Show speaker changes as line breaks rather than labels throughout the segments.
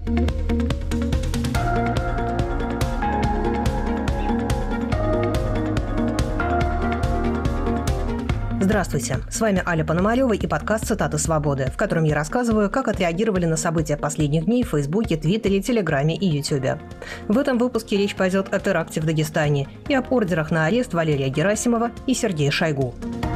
Здравствуйте, с вами Аля Пономарева и подкаст «Цитаты свободы», в котором я рассказываю, как отреагировали на события последних дней в Фейсбуке, Твиттере, Телеграме и Ютубе. В этом выпуске речь пойдет о теракте в Дагестане и об ордерах на арест Валерия Герасимова и Сергея Шойгу.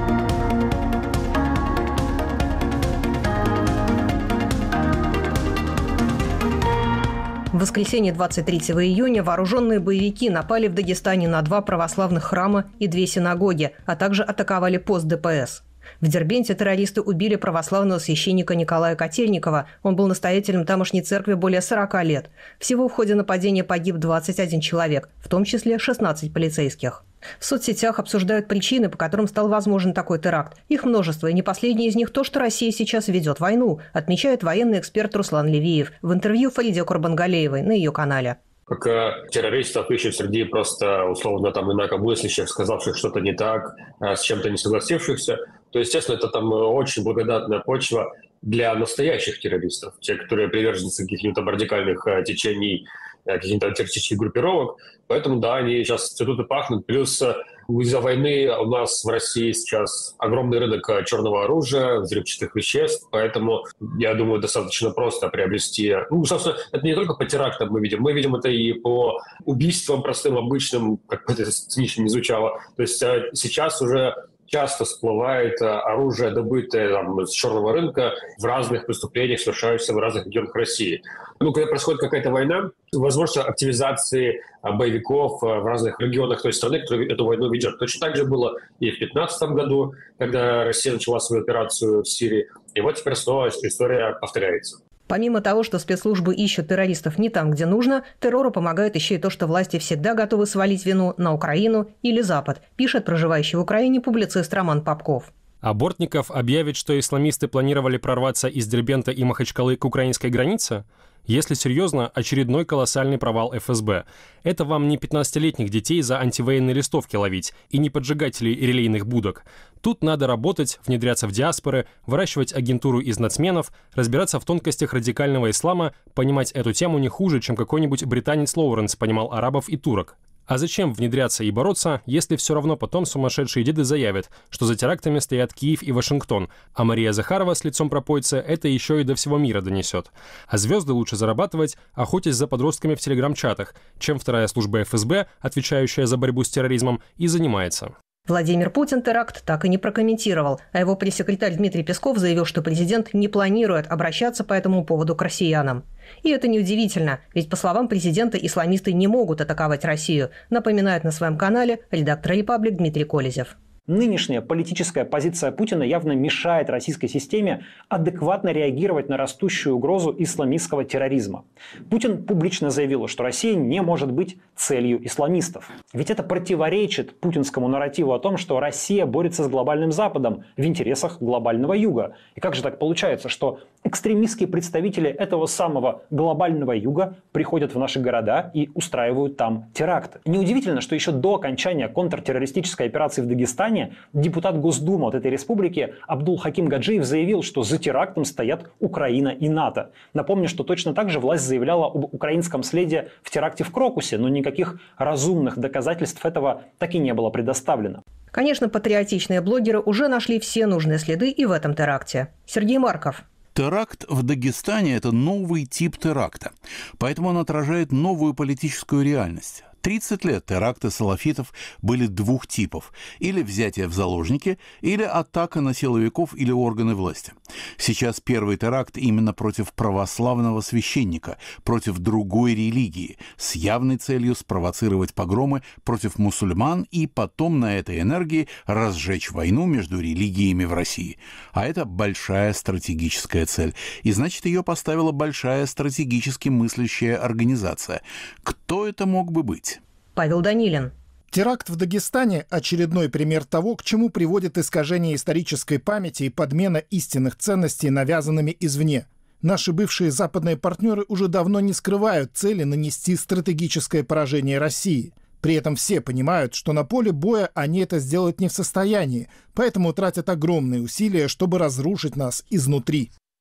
В воскресенье 23 июня вооруженные боевики напали в Дагестане на 2 православных храма и 2 синагоги, а также атаковали пост ДПС. В Дербенте террористы убили православного священника Николая Котельникова. Он был настоятелем тамошней церкви более 40 лет. Всего в ходе нападения погиб 21 человек, в том числе 16 полицейских. В соцсетях обсуждают причины, по которым стал возможен такой теракт. Их множество, и не последнее из них то, что Россия сейчас ведет войну, отмечает военный эксперт Руслан Левиев в интервью Фариде Курбангалеевой на ее канале.
Как террористов ищут среди просто условно инакомыслящих, сказавших что-то не так, с чем-то не согласившихся, то, естественно, это очень благодатная почва для настоящих террористов, те, которые приверженцы каких-нибудь радикальных течений, каких-то террористических группировок. Поэтому, да, они сейчас цветут и пахнут. Плюс из-за войны у нас в России сейчас огромный рынок черного оружия, взрывчатых веществ, поэтому, я думаю, достаточно просто приобрести... собственно, это не только по терактам мы видим это и по убийствам простым, обычным, как бы это цинично не звучало. То есть сейчас уже часто всплывает оружие, добытое с черного рынка в разных преступлениях, совершающихся в разных регионах России. Когда происходит какая-то война, возможно активизации боевиков в разных регионах той страны, которая эту войну ведет. Точно так же было и в 2015 году, когда Россия начала свою операцию в Сирии. И вот теперь снова история повторяется.
Помимо того, что спецслужбы ищут террористов не там, где нужно, террору помогает еще и то, что власти всегда готовы свалить вину на Украину или Запад, пишет проживающий в Украине публицист Роман Попков.
А Бортников объявит, что исламисты планировали прорваться из Дербента и Махачкалы к украинской границе? Если серьезно, очередной колоссальный провал ФСБ. Это вам не 15-летних детей за антивоенные листовки ловить и не поджигателей релейных будок. Тут надо работать, внедряться в диаспоры, выращивать агентуру из нацменов, разбираться в тонкостях радикального ислама, понимать эту тему не хуже, чем какой-нибудь британец Лоуренс понимал арабов и турок. А зачем внедряться и бороться, если все равно потом сумасшедшие деды заявят, что за терактами стоят Киев и Вашингтон, а Мария Захарова с лицом пропойца это еще и до всего мира донесет. А звезды лучше зарабатывать, охотясь за подростками в телеграм-чатах, чем вторая служба ФСБ, отвечающая за борьбу с терроризмом, и занимается.
Владимир Путин теракт так и не прокомментировал, а его пресс-секретарь Дмитрий Песков заявил, что президент не планирует обращаться по этому поводу к россиянам. И это неудивительно, ведь, по словам президента, исламисты не могут атаковать Россию, напоминает на своем канале редактор «Репаблик» Дмитрий Колезев.
Нынешняя политическая позиция Путина явно мешает российской системе адекватно реагировать на растущую угрозу исламистского терроризма. Путин публично заявил, что Россия не может быть целью исламистов. Ведь это противоречит путинскому нарративу о том, что Россия борется с глобальным Западом в интересах глобального Юга. И как же так получается, что экстремистские представители этого самого глобального Юга приходят в наши города и устраивают там теракты? Неудивительно, что еще до окончания контртеррористической операции в Дагестане депутат Госдумы от этой республики Абдул-Хаким Гаджиев заявил, что за терактом стоят Украина и НАТО. Напомню, что точно так же власть заявляла об украинском следе в теракте в Крокусе, но никаких разумных доказательств этого так и не было предоставлено.
Конечно, патриотичные блогеры уже нашли все нужные следы и в этом теракте. Сергей Марков.
Теракт в Дагестане – это новый тип теракта, поэтому он отражает новую политическую реальность. 30 лет теракты салафитов были 2 типов – или взятие в заложники, или атака на силовиков или органы власти. Сейчас первый теракт именно против православного священника, против другой религии, с явной целью спровоцировать погромы против мусульман и потом на этой энергии разжечь войну между религиями в России. А это большая стратегическая цель, и значит, ее поставила большая стратегически мыслящая организация. Кто это мог бы быть?
Павел Данилин.
Теракт в Дагестане – очередной пример того, к чему приводит искажение исторической памяти и подмена истинных ценностей навязанными извне. Наши бывшие западные партнеры уже давно не скрывают цели нанести стратегическое поражение России. При этом все понимают, что на поле боя они это сделать не в состоянии, поэтому тратят огромные усилия, чтобы разрушить нас изнутри.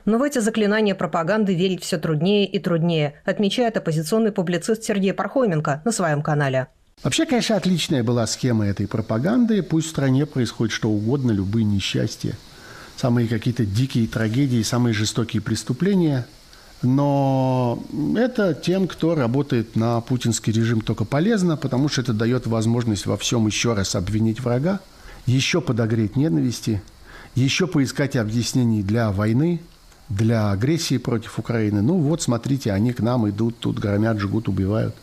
Но в эти заклинания пропаганды верить все труднее и труднее, отмечает оппозиционный публицист Сергей Пархоменко на своем канале.
Вообще, конечно, отличная была схема этой пропаганды. Пусть в стране происходит что угодно, любые несчастья, самые какие-то дикие трагедии, самые жестокие преступления. Но это тем, кто работает на путинский режим, только полезно, потому что это дает возможность во всем еще раз обвинить врага, еще подогреть ненависти, еще поискать объяснений для войны, для агрессии против Украины. Ну вот, смотрите, они к нам идут, тут громят, жгут, убивают.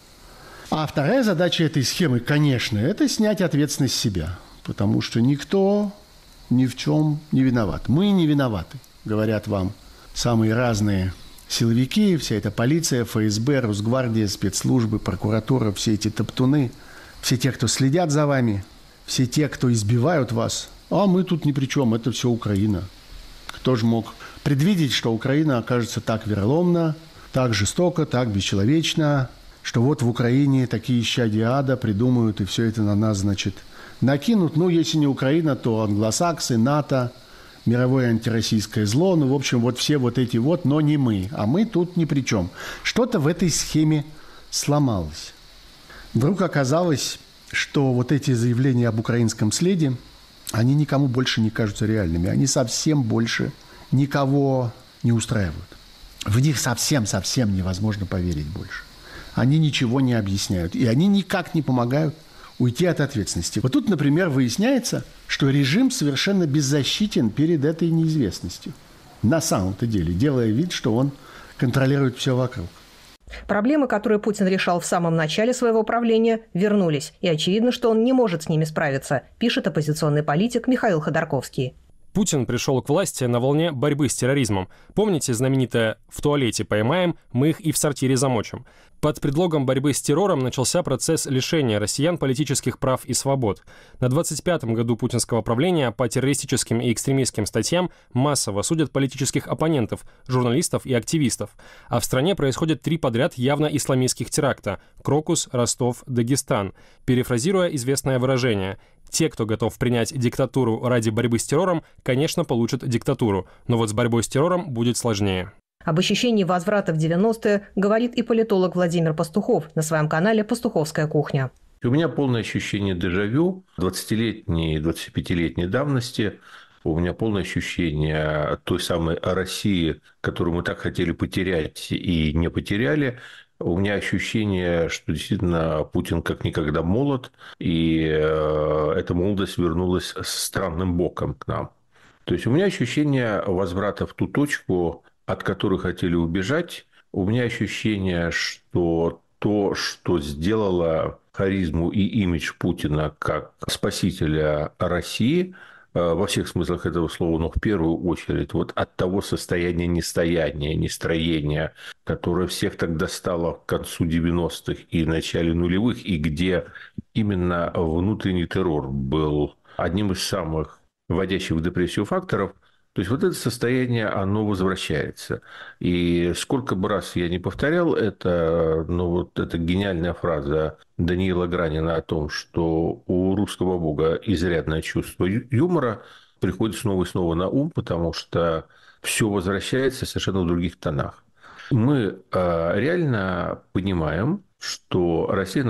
А вторая задача этой схемы, конечно, это снять ответственность с себя. Потому что никто ни в чем не виноват. Мы не виноваты, говорят вам самые разные силовики, вся эта полиция, ФСБ, Росгвардия, спецслужбы, прокуратура, все эти топтуны, все те, кто следят за вами, все те, кто избивают вас. А мы тут ни при чем, это все Украина. Кто же мог предвидеть, что Украина окажется так вероломна, так жестоко, так бесчеловечно, что вот в Украине такие исчадия ада придумают и все это на нас, значит, накинут. Ну, если не Украина, то англосаксы, НАТО, мировое антироссийское зло. Ну, в общем, вот все вот эти вот, но не мы. А мы тут ни при чем. Что-то в этой схеме сломалось. Вдруг оказалось, что вот эти заявления об украинском следе, они никому больше не кажутся реальными. Они совсем больше никого не устраивают. В них совсем невозможно поверить больше. Они ничего не объясняют. И они никак не помогают уйти от ответственности. Вот тут, например, выясняется, что режим совершенно беззащитен перед этой неизвестностью. На самом-то деле, делая вид, что он контролирует все вокруг.
Проблемы, которые Путин решал в самом начале своего правления, вернулись. И очевидно, что он не может с ними справиться, пишет оппозиционный политик Михаил Ходорковский.
Путин пришел к власти на волне борьбы с терроризмом. Помните знаменитое «в туалете поймаем, мы их и в сортире замочим»? Под предлогом борьбы с террором начался процесс лишения россиян политических прав и свобод. На 25-м году путинского правления по террористическим и экстремистским статьям массово судят политических оппонентов, журналистов и активистов. А в стране происходит 3 подряд явно исламистских теракта – Крокус, Ростов, Дагестан. Перефразируя известное выражение – те, кто готов принять диктатуру ради борьбы с террором, конечно, получат диктатуру, но вот с борьбой с террором будет сложнее.
Об ощущении возврата в 90-е говорит и политолог Владимир Пастухов на своем канале «Пастуховская кухня».
У меня полное ощущение дежавю 20-летней, 25-летней давности. У меня полное ощущение той самой России, которую мы так хотели потерять и не потеряли. У меня ощущение, что действительно Путин как никогда молод, и эта молодость вернулась странным боком к нам. То есть у меня ощущение возврата в ту точку, от которой хотели убежать. У меня ощущение, что то, что сделало харизму и имидж Путина как спасителя России, во всех смыслах этого слова, но в первую очередь вот от того состояния нестояния, нестроения, которое всех так достало к концу 90-х и начале нулевых, и где именно внутренний террор был одним из самых вводящих в депрессию факторов. То есть вот это состояние, оно возвращается. И сколько бы раз я не повторял это, но вот эта гениальная фраза Даниила Гранина о том, что у русского бога изрядное чувство юмора, приходит снова и снова на ум, потому что все возвращается совершенно в других тонах. Мы реально понимаем, что Россия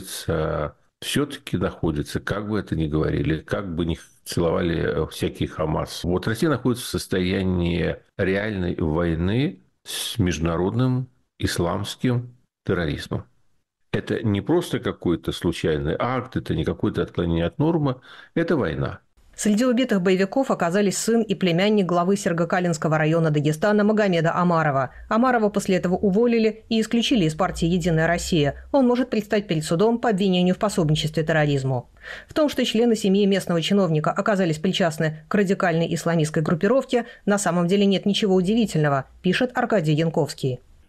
все-таки находится, как бы это ни говорили, как бы ни целовали всякий Хамас. Вот Россия находится в состоянии реальной войны с международным исламским терроризмом. Это не просто какой-то случайный акт, это не какое-то отклонение от нормы, это война.
Среди убитых боевиков оказались сын и племянник главы Сергокалинского района Дагестана Магомеда Омарова. Омарова после этого уволили и исключили из партии «Единая Россия». Он может предстать перед судом по обвинению в пособничестве терроризму. В том, что члены семьи местного чиновника оказались причастны к радикальной исламистской группировке, на самом деле нет ничего удивительного, пишет Аркадий Янковский.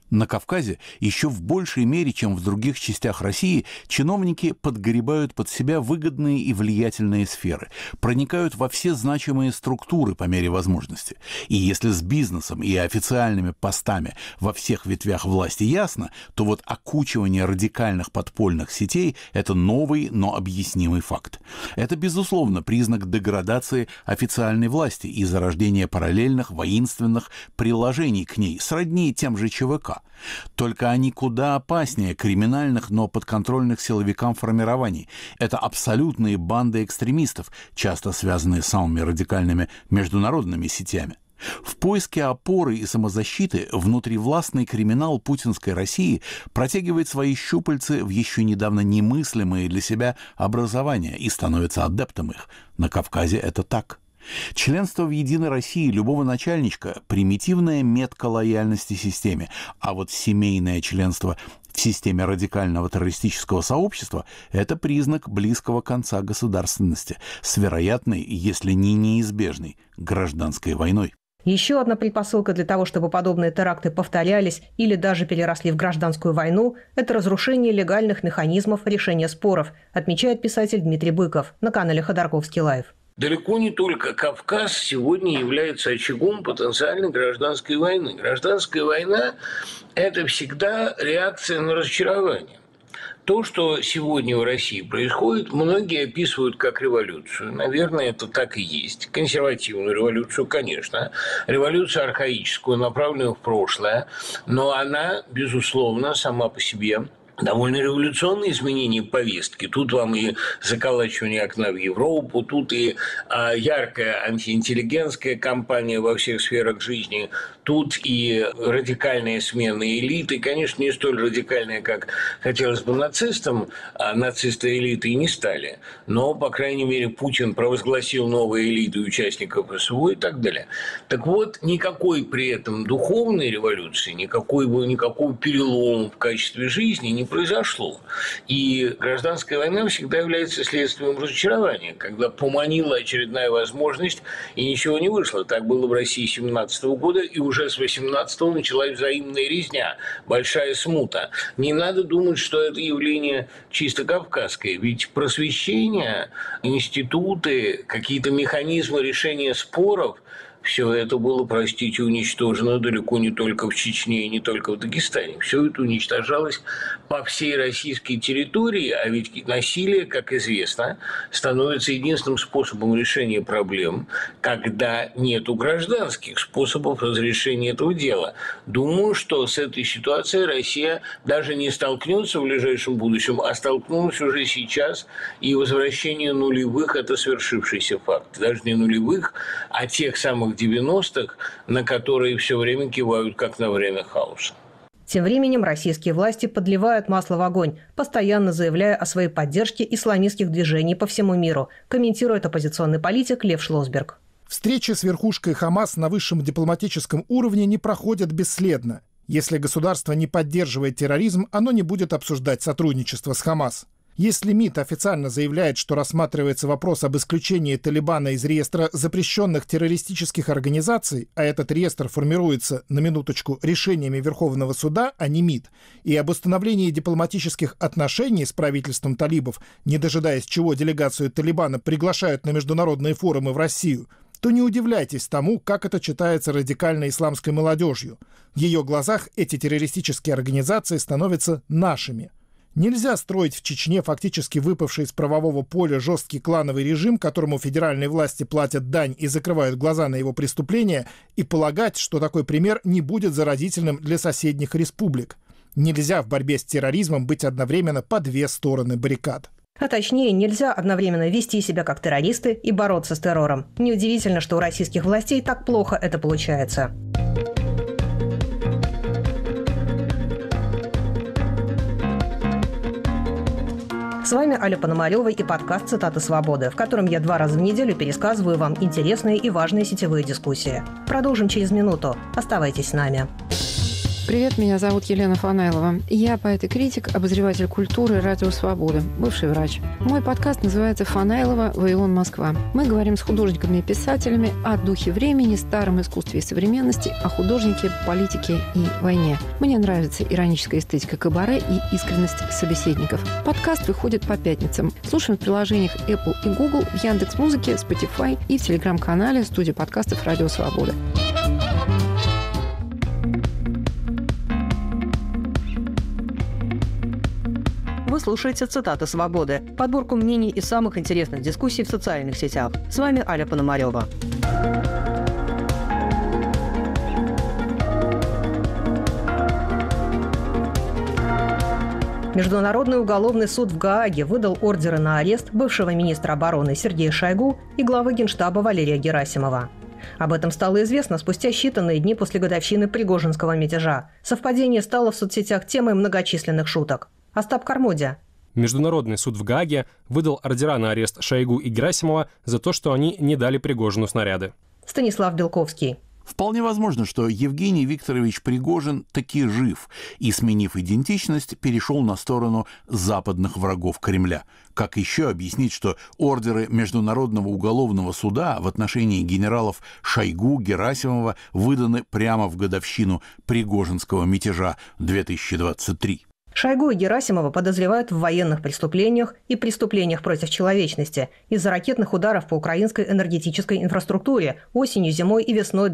На Кавказе еще в большей мере, чем в других частях России, чиновники подгребают под себя выгодные и влиятельные сферы, проникают во все значимые структуры по мере возможности. И если с бизнесом и официальными постами во всех ветвях власти ясно, то вот окучивание радикальных подпольных сетей – это новый, но объяснимый факт. Это, безусловно, признак деградации официальной власти и зарождения параллельных воинственных приложений к ней, сродни тем же ЧВК. Только они куда опаснее криминальных, но подконтрольных силовикам формирований. Это абсолютные банды экстремистов, часто связанные с самыми радикальными международными сетями. В поиске опоры и самозащиты внутривластный криминал путинской России протягивает свои щупальцы в еще недавно немыслимые для себя образования и становится адептом их. На Кавказе это так. Членство в «Единой России» любого начальничка – примитивная метка лояльности системе, а вот семейное членство в системе радикального террористического сообщества – это признак близкого конца государственности с вероятной, если не неизбежной, гражданской войной.
Еще одна предпосылка для того, чтобы подобные теракты повторялись или даже переросли в гражданскую войну – это разрушение легальных механизмов решения споров, отмечает писатель Дмитрий Быков на канале «Ходорковский лайв».
Далеко не только Кавказ сегодня является очагом потенциальной гражданской войны. Гражданская война – это всегда реакция на разочарование. То, что сегодня в России происходит, многие описывают как революцию. Наверное, это так и есть. Консервативную революцию, конечно. Революцию архаическую, направленную в прошлое. Но она, безусловно, сама по себе довольно революционные изменения повестки. Тут вам и заколачивание окна в Европу, тут и яркая антиинтеллигентская кампания во всех сферах жизни, тут и радикальная смена элиты. Конечно, не столь радикальная, как хотелось бы нацистам, а нацисты элиты и не стали. Но, по крайней мере, Путин провозгласил новые элиты участников СВО и так далее. Так вот, никакой при этом духовной революции, никакого перелома в качестве жизни не произошло. И гражданская война всегда является следствием разочарования, когда поманила очередная возможность, и ничего не вышло. Так было в России 17 года, и уже с 18-го началась взаимная резня, большая смута. Не надо думать, что это явление чисто кавказское, ведь просвещение, институты, какие-то механизмы решения споров, все это было, простите, уничтожено далеко не только в Чечне и не только в Дагестане. Все это уничтожалось по всей российской территории, а ведь насилие, как известно, становится единственным способом решения проблем, когда нету гражданских способов разрешения этого дела. Думаю, что с этой ситуацией Россия даже не столкнется в ближайшем будущем, а столкнулась уже сейчас, и возвращение нулевых – это свершившийся факт. Даже не нулевых, а тех самых 90-х, на которые все время кивают, как на время хаоса.
Тем временем российские власти подливают масло в огонь, постоянно заявляя о своей поддержке исламистских движений по всему миру, комментирует оппозиционный политик Лев Шлосберг.
Встречи с верхушкой Хамас на высшем дипломатическом уровне не проходят бесследно. Если государство не поддерживает терроризм, оно не будет обсуждать сотрудничество с Хамас. Если МИД официально заявляет, что рассматривается вопрос об исключении Талибана из реестра запрещенных террористических организаций, а этот реестр формируется, на минуточку, решениями Верховного суда, а не МИД, и об установлении дипломатических отношений с правительством талибов, не дожидаясь чего делегацию Талибана приглашают на международные форумы в Россию, то не удивляйтесь тому, как это читается радикальной исламской молодежью. В ее глазах эти террористические организации становятся нашими. Нельзя строить в Чечне фактически выпавший из правового поля жесткий клановый режим, которому федеральные власти платят дань и закрывают глаза на его преступления, и полагать, что такой пример не будет заразительным для соседних республик. Нельзя в борьбе с терроризмом быть одновременно по две стороны баррикад.
А точнее, нельзя одновременно вести себя как террористы и бороться с террором. Неудивительно, что у российских властей так плохо это получается. С вами Аля Пономарева и подкаст «Цитаты свободы», в котором я 2 раза в неделю пересказываю вам интересные и важные сетевые дискуссии. Продолжим через минуту. Оставайтесь с нами.
Привет, меня зовут Елена Фанайлова. Я поэт и критик, обозреватель культуры «Радио Свобода», бывший врач. Мой подкаст называется «Фанайлова. Вавилон. Москва». Мы говорим с художниками и писателями о духе времени, старом искусстве и современности, о художнике, политике и войне. Мне нравится ироническая эстетика кабаре и искренность собеседников. Подкаст выходит по пятницам. Слушаем в приложениях Apple и Google, в Яндекс.Музыке, Spotify и в телеграм-канале студии подкастов «Радио Свобода».
Вы слушаете «Цитаты свободы», подборку мнений из самых интересных дискуссий в социальных сетях. С вами Аля Пономарева. Международный уголовный суд в Гааге выдал ордеры на арест бывшего министра обороны Сергея Шойгу и главы Генштаба Валерия Герасимова. Об этом стало известно спустя считанные дни после годовщины Пригожинского мятежа. Совпадение стало в соцсетях темой многочисленных шуток. Остап Кармодия.
Международный суд в Гааге выдал ордера на арест Шойгу и Герасимова за то, что они не дали Пригожину снаряды.
Станислав Белковский.
Вполне возможно, что Евгений Викторович Пригожин таки жив и, сменив идентичность, перешел на сторону западных врагов Кремля. Как еще объяснить, что ордеры Международного уголовного суда в отношении генералов Шойгу, Герасимова выданы прямо в годовщину Пригожинского мятежа 2023?
Шойгу и Герасимова подозревают в военных преступлениях и преступлениях против человечности из-за ракетных ударов по украинской энергетической инфраструктуре осенью, зимой и весной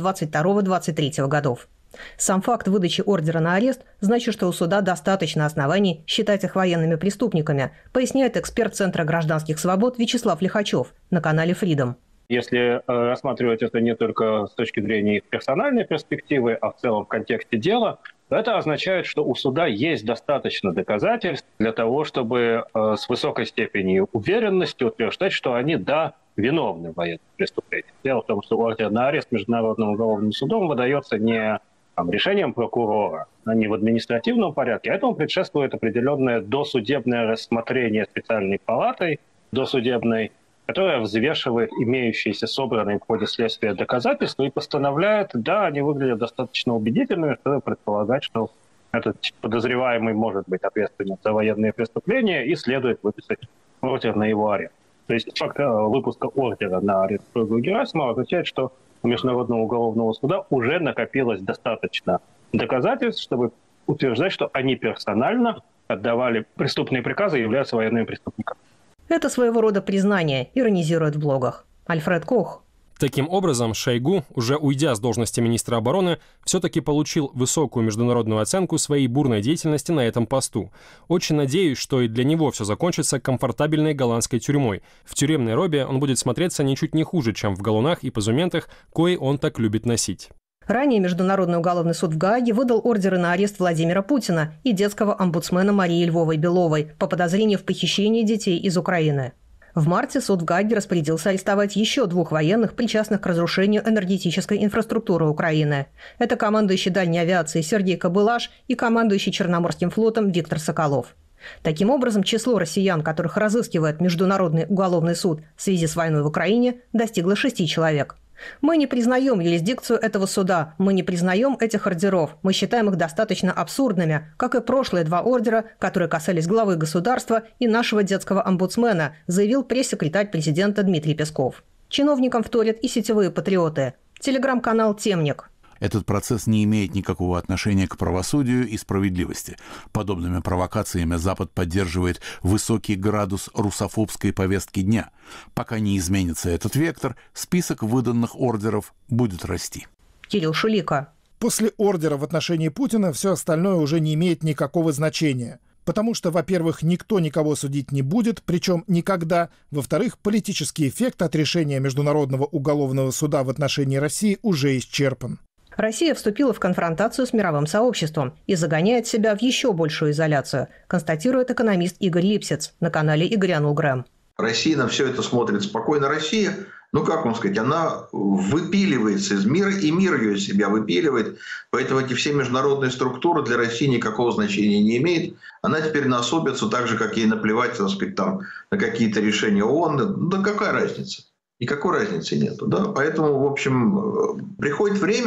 22-23 годов. Сам факт выдачи ордера на арест значит, что у суда достаточно оснований считать их военными преступниками, поясняет эксперт Центра гражданских свобод Вячеслав Лихачев на канале Freedom.
Если рассматривать это не только с точки зрения их персональной перспективы, а в целом в контексте дела, то это означает, что у суда есть достаточно доказательств для того, чтобы с высокой степенью уверенности утверждать, что они, да, виновны в военных преступлениях. Дело в том, что ордер на арест Международным уголовным судом выдается не решением прокурора, а не в административном порядке, а этому предшествует определенное досудебное рассмотрение специальной палатой досудебной, которая взвешивает имеющиеся собранные в ходе следствия доказательства и постановляет, да, они выглядят достаточно убедительными, чтобы предполагать, что этот подозреваемый может быть ответственен за военные преступления и следует выписать ордер на его арест. То есть факт выпуска ордера на арест Шойгу и Герасимова означает, что у Международного уголовного суда уже накопилось достаточно доказательств, чтобы утверждать, что они персонально отдавали преступные приказы и являются военными преступниками.
Это своего рода признание, иронизирует в блогах. Альфред Кох.
Таким образом, Шойгу, уже уйдя с должности министра обороны, все-таки получил высокую международную оценку своей бурной деятельности на этом посту. Очень надеюсь, что и для него все закончится комфортабельной голландской тюрьмой. В тюремной робе он будет смотреться ничуть не хуже, чем в галунах и позументах, кои он так любит носить.
Ранее Международный уголовный суд в Гааге выдал ордеры на арест Владимира Путина и детского омбудсмена Марии Львовой-Беловой по подозрению в похищении детей из Украины. В марте суд в Гааге распорядился арестовать еще 2 военных, причастных к разрушению энергетической инфраструктуры Украины. Это командующий дальней авиацией Сергей Кобылаш и командующий Черноморским флотом Виктор Соколов. Таким образом, число россиян, которых разыскивает Международный уголовный суд в связи с войной в Украине, достигло 6 человек. Мы не признаем юрисдикцию этого суда, мы не признаем этих ордеров, мы считаем их достаточно абсурдными, как и прошлые 2 ордера, которые касались главы государства и нашего детского омбудсмена, заявил пресс-секретарь президента Дмитрий Песков. Чиновникам вторят и сетевые патриоты. Телеграм-канал «Темник».
Этот процесс не имеет никакого отношения к правосудию и справедливости. Подобными провокациями Запад поддерживает высокий градус русофобской повестки дня. Пока не изменится этот вектор, список выданных ордеров будет расти.
Кирилл Шулика.
После ордера в отношении Путина все остальное уже не имеет никакого значения. Потому что, во-первых, никто никого судить не будет, причем никогда. Во-вторых, политический эффект от решения Международного уголовного суда в отношении России уже исчерпан.
Россия вступила в конфронтацию с мировым сообществом и загоняет себя в еще большую изоляцию, констатирует экономист Игорь Липсиц на канале Игоря Нугрэм.
Россия на все это смотрит спокойно. Россия, как вам сказать, она выпиливается из мира, и мир ее из себя выпиливает. Поэтому эти все международные структуры для России никакого значения не имеют. Она теперь насобится так же, как ей наплевать, так сказать, на какие-то решения ООН. Да какая разница? Никакой разницы нету. Да? Поэтому, в общем, приходит время,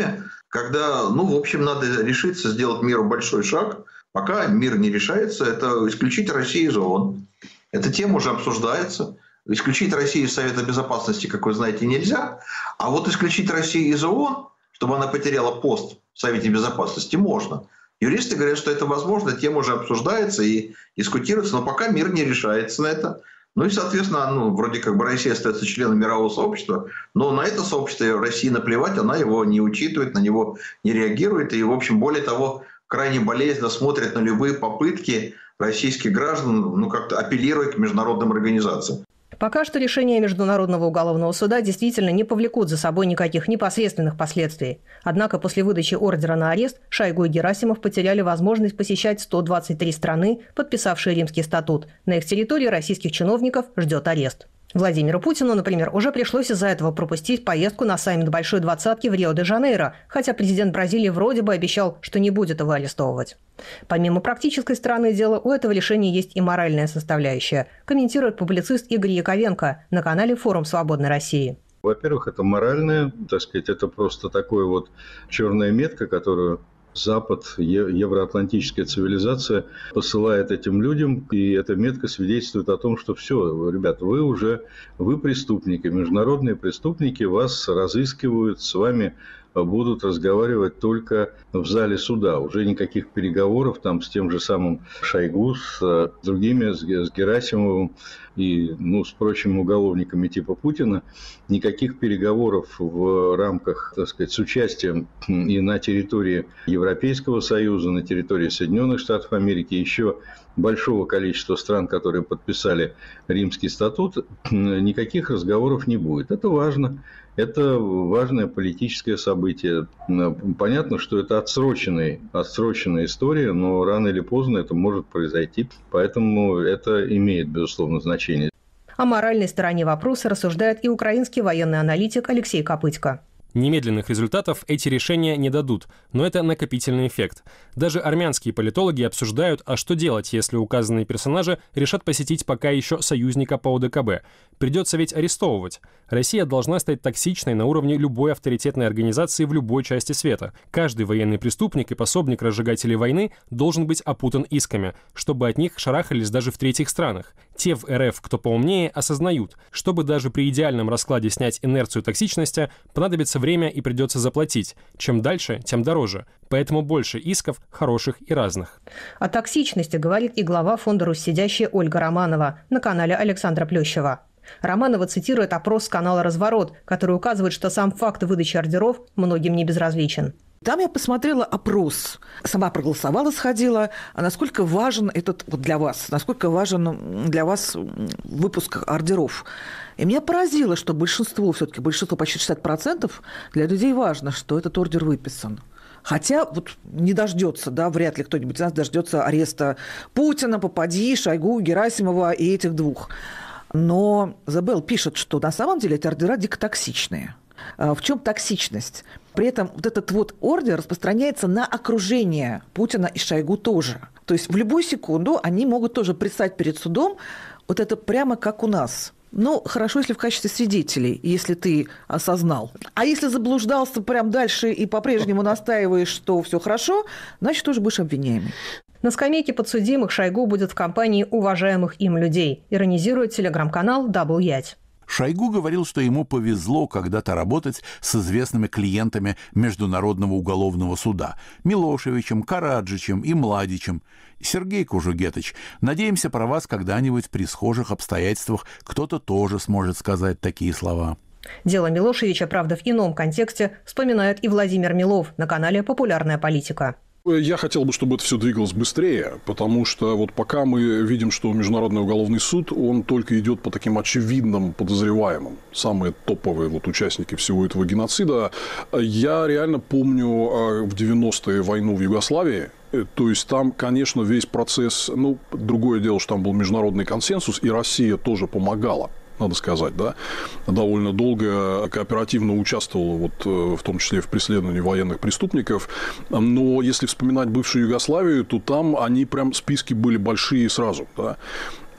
когда, в общем, надо решиться сделать миру большой шаг. Пока мир не решается, это исключить Россию из ООН. Эта тема уже обсуждается. Исключить Россию из Совета Безопасности, как вы знаете, нельзя. А вот исключить Россию из ООН, чтобы она потеряла пост в Совете Безопасности, можно. Юристы говорят, что это возможно, тема уже обсуждается и дискутируется, но пока мир не решается на это. И, соответственно, вроде как бы Россия остается членом мирового сообщества, но на это сообщество России наплевать, она его не учитывает, на него не реагирует. И, в общем, более того, крайне болезненно смотрит на любые попытки российских граждан как-то апеллировать к международным организациям.
Пока что решения Международного уголовного суда действительно не повлекут за собой никаких непосредственных последствий. Однако после выдачи ордера на арест Шойгу и Герасимов потеряли возможность посещать 123 страны, подписавшие Римский статут. На их территории российских чиновников ждет арест. Владимиру Путину, например, уже пришлось из-за этого пропустить поездку на саммит Большой Двадцатки в Рио-де-Жанейро, хотя президент Бразилии вроде бы обещал, что не будет его арестовывать. Помимо практической стороны дела, у этого решения есть и моральная составляющая, комментирует публицист Игорь Яковенко на канале «Форум Свободной России».
Во-первых, это моральное, это просто такое вот черная метка, которую Запад, евроатлантическая цивилизация посылает этим людям, и эта метка свидетельствует о том, что все, ребята, вы преступники, международные преступники, вас разыскивают, с вами будут разговаривать только в зале суда. Уже никаких переговоров там с тем же самым Шойгу, с другими, с Герасимовым и с прочими уголовниками типа Путина, никаких переговоров в рамках, с участием и на территории Европейского Союза, на территории Соединенных Штатов Америки, еще большого количества стран, которые подписали Римский статут, никаких разговоров не будет. Это важно. Это важное политическое событие. Понятно, что это отсроченная история, но рано или поздно это может произойти. Поэтому это имеет, безусловно, значение.
О моральной стороне вопроса рассуждает и украинский военный аналитик Алексей Копытько.
Немедленных результатов эти решения не дадут, но это накопительный эффект. Даже армянские политологи обсуждают, а что делать, если указанные персонажи решат посетить пока еще союзника по ОДКБ. Придется ведь арестовывать. Россия должна стать токсичной на уровне любой авторитетной организации в любой части света. Каждый военный преступник и пособник разжигателей войны должен быть опутан исками, чтобы от них шарахались даже в третьих странах. Те в РФ, кто поумнее, осознают, чтобы даже при идеальном раскладе снять инерцию токсичности, понадобится время и придется заплатить. Чем дальше, тем дороже. Поэтому больше исков, хороших и разных.
О токсичности говорит и глава фонда «Руссидящая» Ольга Романова на канале Александра Плющева. Романова цитирует опрос с канала «Разворот», который указывает, что сам факт выдачи ордеров многим не безразличен.
Там я посмотрела опрос, сама проголосовала, сходила, а насколько важен этот для вас, насколько важен для вас выпуск ордеров. И меня поразило, что большинство, почти 60% для людей важно, что этот ордер выписан. Хотя не дождется, вряд ли кто-нибудь из нас дождется ареста Путина, Попадьи, Шойгу, Герасимова и этих двух. Но Забел пишет, что на самом деле эти ордера дико токсичные. В чем токсичность? При этом этот ордер распространяется на окружение Путина и Шойгу тоже. То есть в любую секунду они могут тоже предстать перед судом, это прямо как у нас. Хорошо, если в качестве свидетелей, если ты осознал. А если заблуждался прям дальше и по-прежнему настаиваешь, что все хорошо, значит, тоже будешь обвиняемый.
На скамейке подсудимых Шойгу будет в компании уважаемых им людей, иронизирует телеграм-канал «Дабл Ять».
Шойгу говорил, что ему повезло когда-то работать с известными клиентами Международного уголовного суда – Милошевичем, Караджичем и Младичем. Сергей Кужугетович, надеемся, про вас когда-нибудь при схожих обстоятельствах кто-то тоже сможет сказать такие слова.
Дело Милошевича, правда, в ином контексте вспоминает и Владимир Милов на канале «Популярная политика».
Я хотел бы, чтобы это все двигалось быстрее, потому что пока мы видим, что Международный уголовный суд, он только идет по таким очевидным подозреваемым, самые топовые участники всего этого геноцида. Я реально помню в 90-е войну в Югославии. То есть там, конечно, весь процесс, другое дело, что там был международный консенсус, и Россия тоже помогала. Надо сказать, довольно долго кооперативно участвовала, в том числе в преследовании военных преступников. Но если вспоминать бывшую Югославию, то там они прям списки были большие сразу.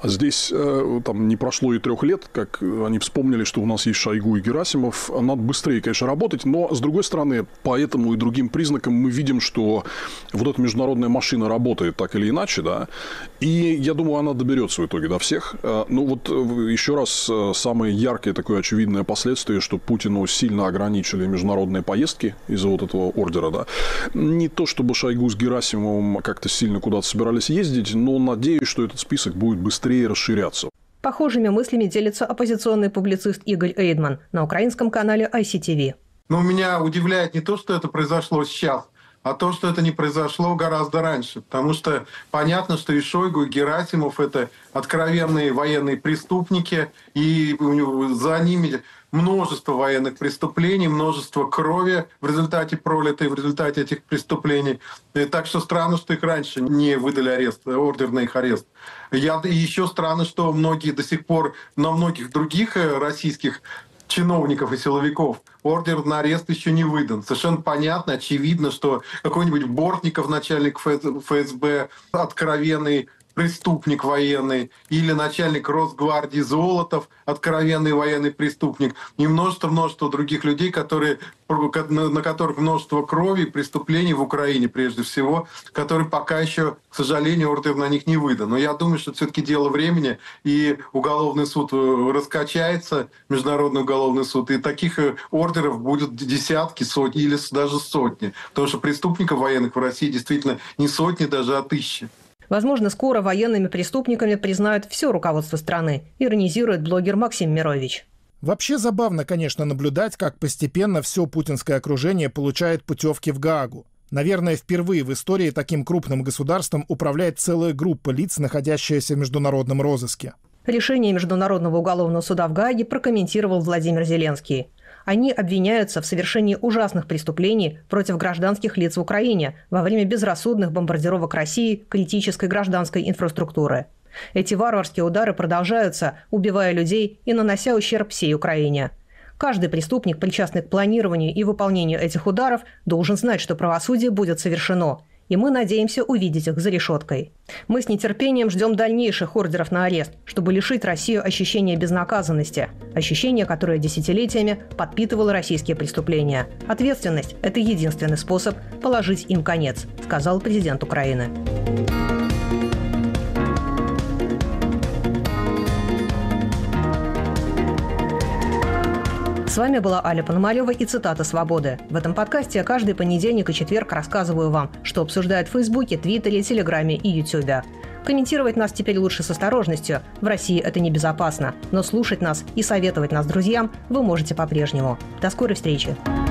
Здесь там не прошло и 3 лет, как они вспомнили, что у нас есть Шойгу и Герасимов. Надо быстрее, конечно, работать, но, с другой стороны, по этому и другим признакам мы видим, что вот эта международная машина работает так или иначе, да, и я думаю, она доберется в итоге до всех. Ну вот еще раз, самое яркое такое очевидное последствие, что Путину сильно ограничили международные поездки из-за вот этого ордера, да. Не то, чтобы Шойгу с Герасимовым как-то сильно куда-то собирались ездить, но надеюсь, что этот список будет быстрее расширяться.
Похожими мыслями делится оппозиционный публицист Игорь Эйдман на украинском канале ICTV.
Но меня удивляет не то, что это произошло сейчас, а то, что это не произошло гораздо раньше. Потому что понятно, что и Шойгу, и Герасимов – это откровенные военные преступники, и за ними множество военных преступлений, множество крови в результате пролитой, в результате этих преступлений. И так что странно, что их раньше не выдали арест, ордер на их арест. И еще странно, что многие до сих пор на многих других российских чиновников и силовиков ордер на арест еще не выдан. Совершенно понятно, очевидно, что какой-нибудь Бортников, начальник ФСБ, откровенный преступник военный, или начальник Росгвардии Золотов, откровенный военный преступник, и множество других людей, на которых множество крови и преступлений в Украине, прежде всего, которые пока еще, к сожалению, ордер на них не выдан. Но я думаю, что это все-таки дело времени, и уголовный суд раскачается, Международный уголовный суд, и таких ордеров будет десятки, сотни или даже сотни. Потому что преступников военных в России действительно не сотни, даже, а тысячи.
Возможно, скоро военными преступниками признают все руководство страны, иронизирует блогер Максим Мирович.
Вообще забавно, конечно, наблюдать, как постепенно все путинское окружение получает путевки в Гаагу. Наверное, впервые в истории таким крупным государством управляет целая группа лиц, находящаяся в международном розыске.
Решение Международного уголовного суда в Гааге прокомментировал Владимир Зеленский. Они обвиняются в совершении ужасных преступлений против гражданских лиц в Украине во время безрассудных бомбардировок России критической гражданской инфраструктуры. Эти варварские удары продолжаются, убивая людей и нанося ущерб всей Украине. Каждый преступник, причастный к планированию и выполнению этих ударов, должен знать, что правосудие будет совершено. И мы надеемся увидеть их за решеткой. Мы с нетерпением ждем дальнейших ордеров на арест, чтобы лишить Россию ощущения безнаказанности. Ощущение, которое десятилетиями подпитывало российские преступления. Ответственность – это единственный способ положить им конец, сказал президент Украины. С вами была Аля Пономарева и цитата «Свободы». В этом подкасте я каждый понедельник и четверг рассказываю вам, что обсуждают в Фейсбуке, Твиттере, Телеграме и Ютубе. Комментировать нас теперь лучше с осторожностью. В России это небезопасно. Но слушать нас и советовать нас друзьям вы можете по-прежнему. До скорой встречи.